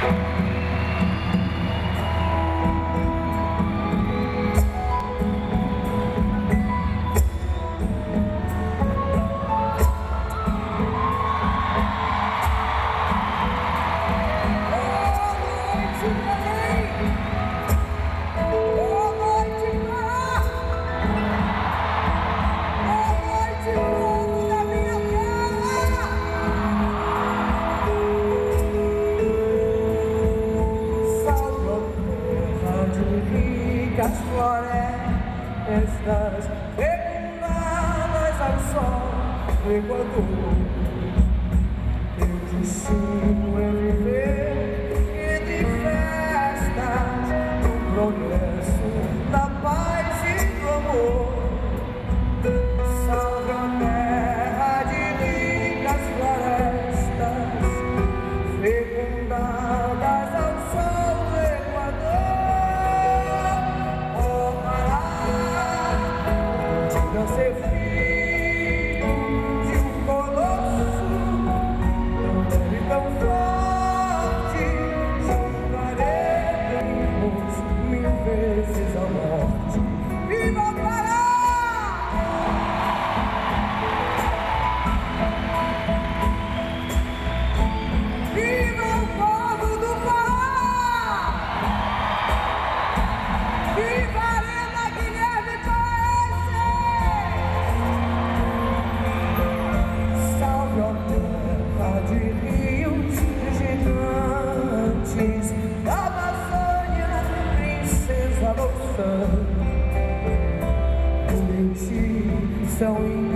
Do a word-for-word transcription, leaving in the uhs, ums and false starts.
As florestas fecundadas ao sol do Equador. Teu destino é viver entre festas do progresso, da paz e do amor. Salve a terra de ricas florestas fecundadas ao sol do Equador. Não ser filho de um colosso tão velho e tão forte, juntaremos mil vezes a morte. Viva o Pará! Viva o povo do Pará! Viva a Arena Guilherme Paese! De rios gigantes da Amazônia, princesa louçã, por ti são